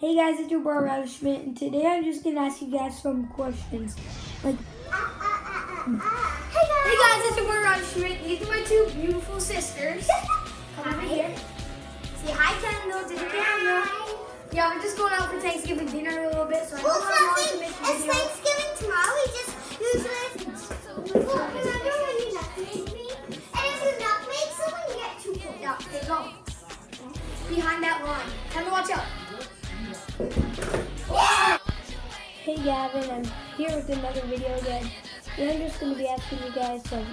Hey guys, it's your boy Riley Schmidt, and today I'm just gonna ask you guys some questions. Hey guys, it's your boy Riley Schmidt. These are my two beautiful sisters. Come over here. Say hi, Kendall, to the camera. Yeah, we're just going out for Thanksgiving dinner in a little bit, so I don't want to make a video. It's Thanksgiving tomorrow. We just usually remember when you nutmeg me? And if you nutmeg someone, you get 2 points. Yeah, there you go. Behind that line. Kendall, watch out. Hey Gavin, I'm here with another video again. And I'm just gonna be asking you guys some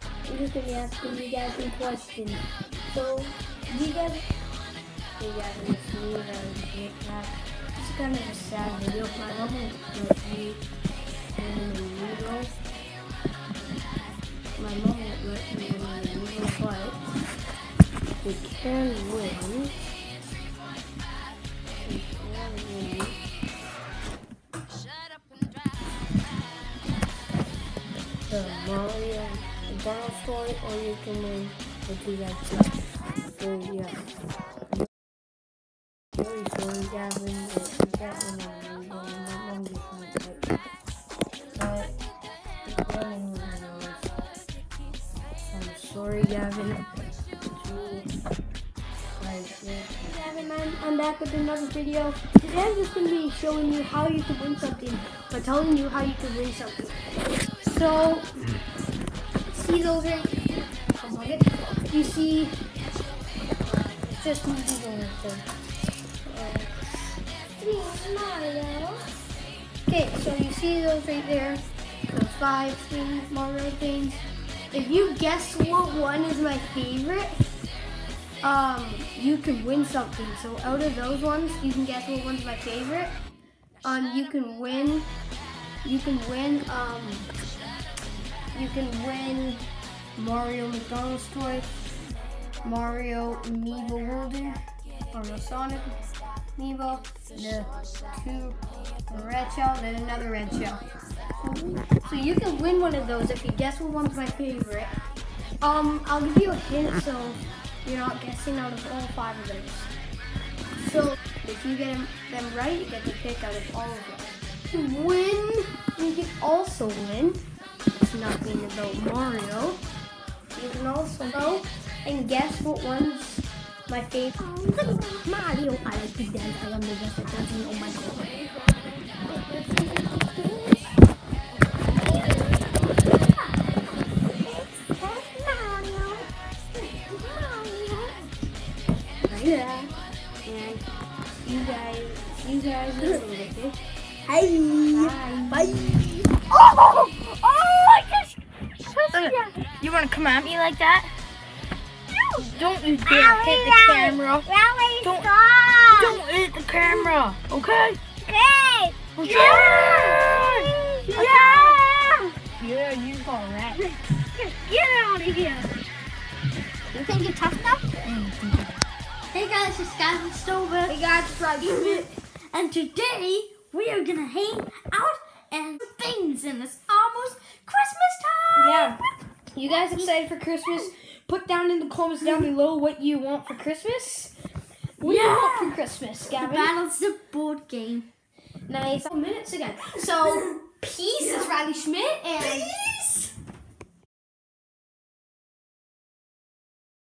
questions. So, do you guys? Hey Gavin, it's me, Riley. This is kind of a sad video. My mom won't let me in the video. My mom won't let me in the video, but we can win. The Mario McDonald's toy, or you can win the T-Rex. So yeah. Very sorry, Gavin, if you get one on the my mom just won't let. But running I'm sorry, Gavin. Gavin, I'm back with another video. Today I'm just going to be showing you how you can win something, or telling you how you can win something. So, see those right? You see, it's just moving on right there. Okay, so you see those right there, those 5 things, Mario things. If you guess what one is my favorite, you can win something. So out of those ones, you can guess what one's my favorite. You can win Mario McDonald's toy, Mario Amiibo holder, or the Sonic Amiibo, the 2 red shell, and another red shell. So you can win one of those if you guess what one's my favorite. I'll give you a hint so you're not guessing out of all 5 of those. So if you get them right, you get to pick out of all of them. To win, you can also win. It's not being about Mario. You can also go and guess what one's my favorite. Mario, I like to dance. I am the best at dancing. Oh my god. Yeah, and you guys are okay? Hi. Bye. Oh my gosh. You want to come at me like that? No. Don't you dare hit the camera. Rally, Don't- stop. Don't hit the camera, okay? Okay. Yeah! Yeah. Yeah, you alright. Get out of here. You think you're tough enough? Hey guys, it's Gavin Stover. Hey guys, it's Riley Schmidt. And today we are gonna hang out and do things, and it's almost Christmas time. Yeah. You guys excited for Christmas? Put down in the comments down below what you want for Christmas. What do you want for Christmas, Gavin? Battleship board game. Nice. Minutes again. So, peace. It's Riley Schmidt and.